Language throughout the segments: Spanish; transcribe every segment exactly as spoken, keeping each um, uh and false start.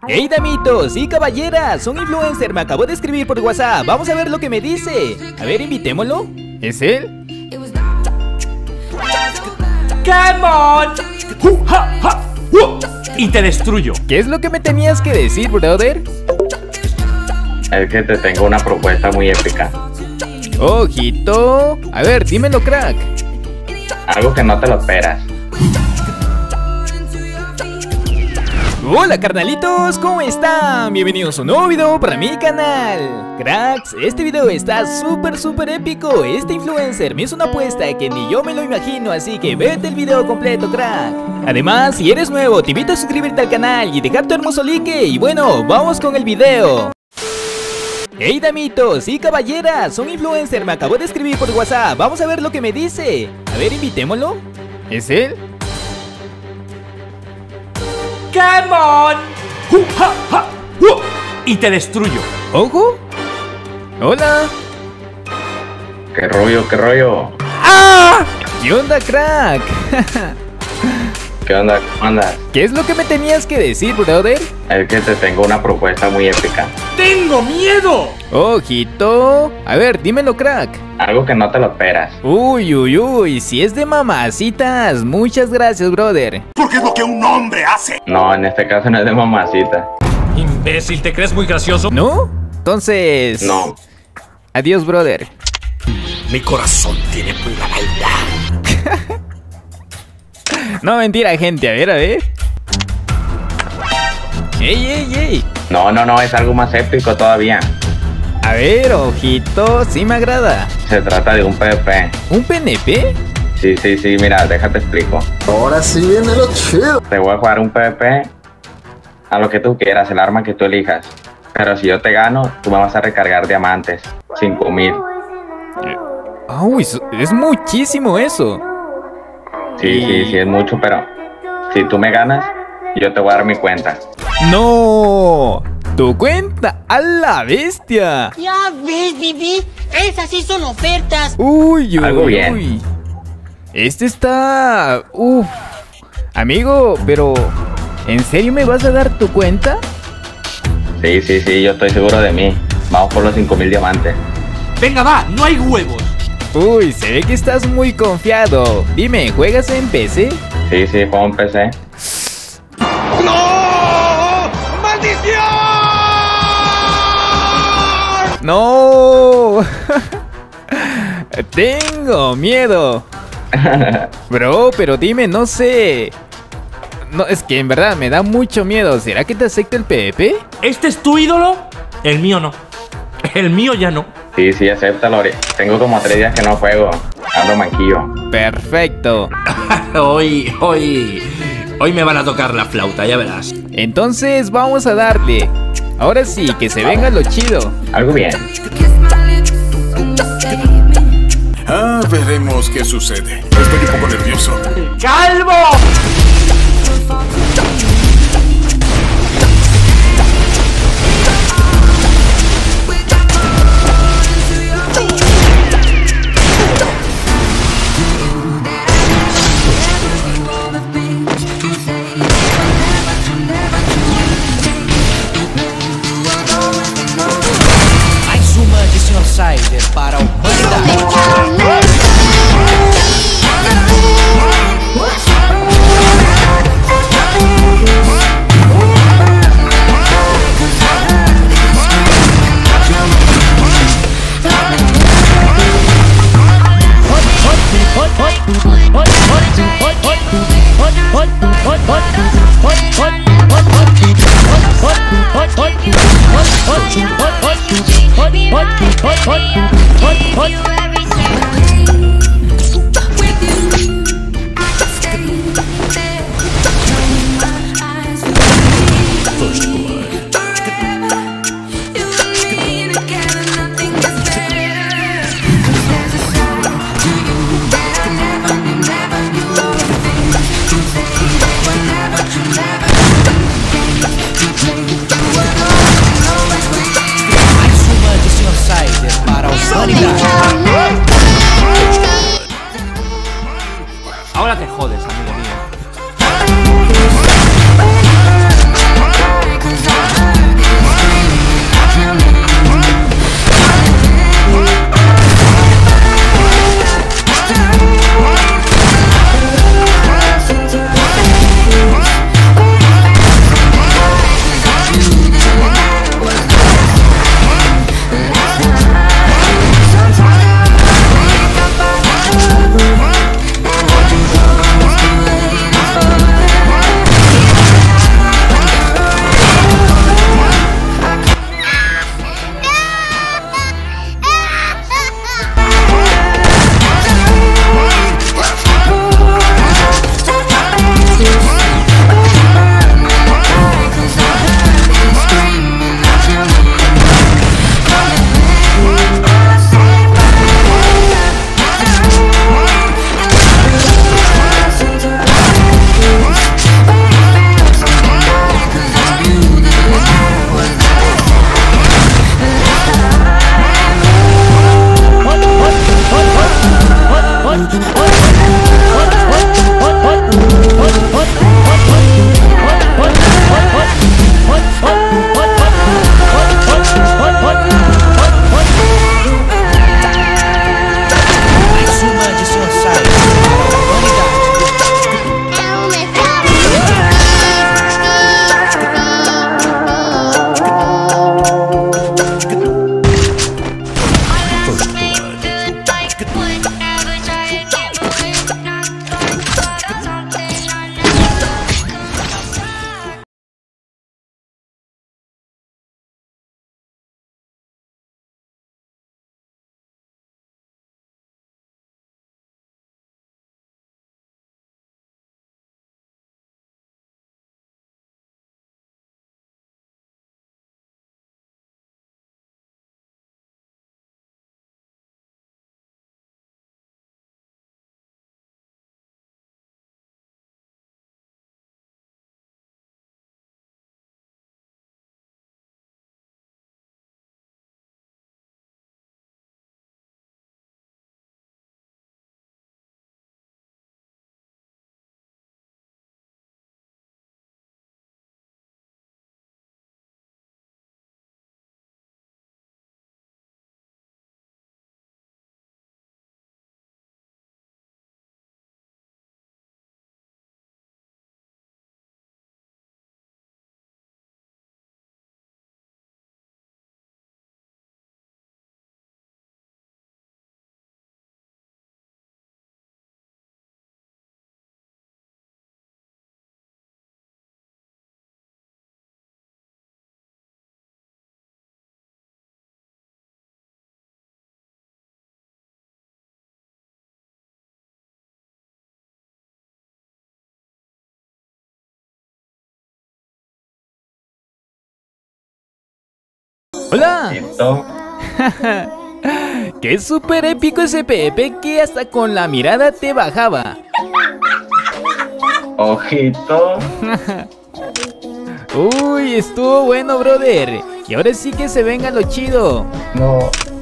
Hey damitos y caballeras, un influencer me acabó de escribir por WhatsApp. Vamos a ver lo que me dice. A ver, invitémoslo. ¿Es él? Come on. Uh, ha, ha, uh, y te destruyo. ¿Qué es lo que me tenías que decir, brother? Es que te tengo una propuesta muy épica. Ojito. A ver, dímelo, crack. Algo que no te lo esperas. Hola carnalitos, ¿cómo están? Bienvenidos a un nuevo video para mi canal. Cracks, este video está súper súper épico. Este influencer me hizo una apuesta que ni yo me lo imagino, así que vete el video completo, crack. Además, si eres nuevo, te invito a suscribirte al canal y dejar tu hermoso like. Y bueno, vamos con el video. Hey damitos y caballeras, un influencer me acabó de escribir por WhatsApp. Vamos a ver lo que me dice. A ver, invitémoslo. ¿Es él? Come on. Uh, ha, ha, uh, y te destruyo. ¿Ojo? Hola. ¿Qué rollo, qué rollo? ¡Ah! ¿Qué onda, crack? ¿Qué onda, cómo andas? ¿Qué es lo que me tenías que decir, brother? Es que te tengo una propuesta muy épica. ¡Tengo miedo! Ojito. A ver, dímelo, crack. Algo que no te lo esperas. Uy, uy, uy, si es de mamacitas. Muchas gracias, brother. Porque es lo que un hombre hace. No, en este caso no es de mamacita. Imbécil, ¿te crees muy gracioso? ¿No? Entonces... No. Adiós, brother. Mi corazón tiene pura maldad. No, mentira, gente. A ver, a ver. ¡Ey, ey, ey! No, no, no, es algo más épico todavía. A ver, ojito, sí me agrada. Se trata de un PvP. ¿Un P N P? Sí, sí, sí, mira, déjate explico. Ahora sí viene lo chido. Te voy a jugar un PvP a lo que tú quieras, el arma que tú elijas. Pero si yo te gano, tú me vas a recargar diamantes. cinco mil. Uy, es muchísimo eso. Sí, sí, sí, es mucho, pero si tú me ganas, yo te voy a dar mi cuenta. ¡No! ¡Tu cuenta! ¡A la bestia! Ya ves, Bibi, esas sí son ofertas. Uy, uy, Algo bien. uy. Este está... Uf. Amigo, pero... ¿en serio me vas a dar tu cuenta? Sí, sí, sí, yo estoy seguro de mí. Vamos por los cinco mil diamantes. Venga, va, no hay huevos. Uy, se ve que estás muy confiado. Dime, ¿juegas en P C? Sí, sí, juego en P C. ¡No! Tengo miedo. Bro, pero dime, no sé. No, es que en verdad me da mucho miedo. ¿Será que te acepta el PvP? ¿Este es tu ídolo? El mío no. El mío ya no. Sí, sí, acéptalo. Tengo como tres días que no juego. Ando manquillo. Perfecto. Hoy, hoy... Hoy me van a tocar la flauta, ya verás. Entonces vamos a darle. Ahora sí, que se venga lo chido. Algo bien. Ah, veremos qué sucede. Estoy un poco nervioso. ¡Calvo! Hay suma de senhor Sider para a humanidade. Ahora te jodes, amigo mío. Hola. Listo. Qué súper épico ese Pepe que hasta con la mirada te bajaba. Ojito. Uy, estuvo bueno, brother. Y ahora sí que se venga lo chido. No.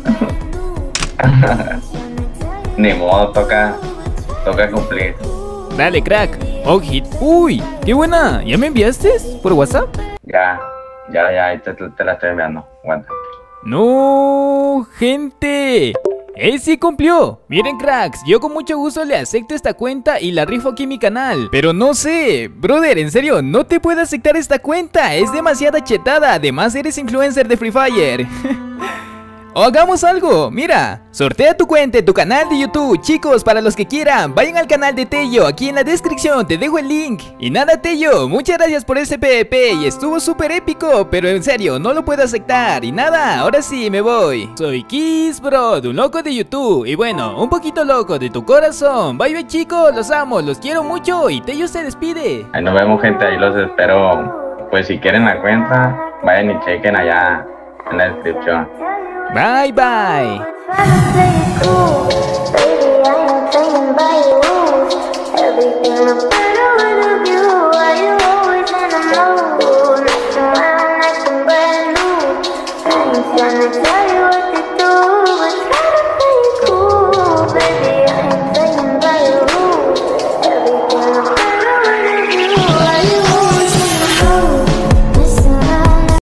Ni modo, toca. Toca cumplir. Dale, crack. Ojit. Uy, qué buena. ¿Ya me enviaste por WhatsApp? Ya, ya, ya, ahí te, te la estoy enviando. Aguanta. No, gente. ¡Él sí cumplió! Miren, cracks, yo con mucho gusto le acepto esta cuenta y la rifo aquí en mi canal. Pero no sé, brother, en serio, no te puedo aceptar esta cuenta. Es demasiada chetada, además eres influencer de Free Fire. O hagamos algo, mira, sortea tu cuenta en tu canal de YouTube. Chicos, para los que quieran, vayan al canal de Tello, aquí en la descripción te dejo el link. Y nada, Tello, muchas gracias por ese PvP y estuvo súper épico, pero en serio, no lo puedo aceptar. Y nada, ahora sí me voy. Soy Kiss Bro, un loco de YouTube, y bueno, un poquito loco de tu corazón. Bye bye chicos, los amo, los quiero mucho y Tello se despide. Ahí nos vemos, gente, ahí los espero. Pues si quieren la cuenta, vayan y chequen allá en la descripción. Bye bye. Baby, I am playing by your rules. Everything